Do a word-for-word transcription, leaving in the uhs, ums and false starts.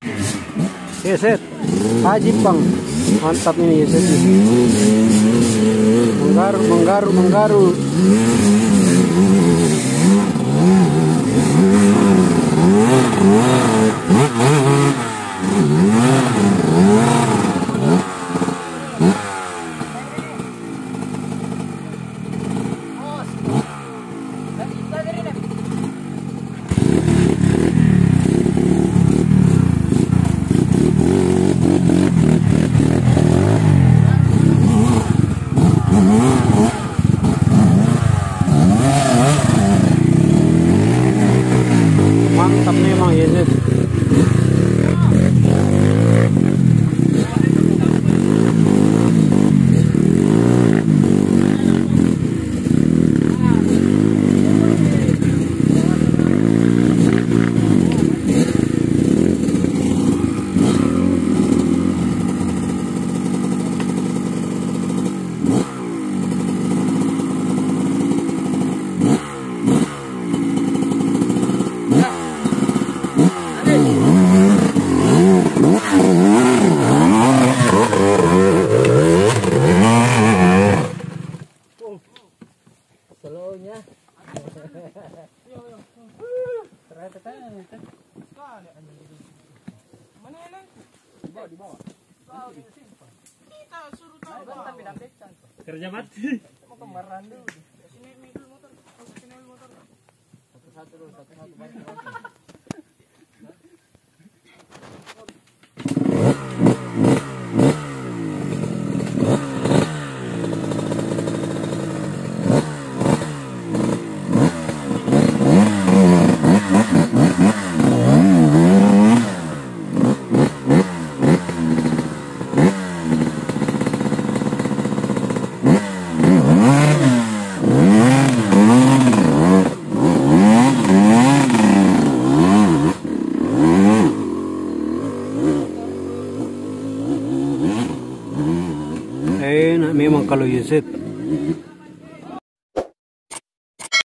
Yeset, wajib bang, mantap ini Yeset. Menggaru, menggaru, menggaru. Mantap memang Yeset. Solonya. Ternyata kan. Mana yang? Di bawah, di bawah. Kita suruh tahu. Tapi dampetkan. Kerja mati. Mau kemaran dulu. Sini dulu motor. Sini dulu motor. Satu-satu dulu, satu-satu baru. Enak memang kalau Yeset.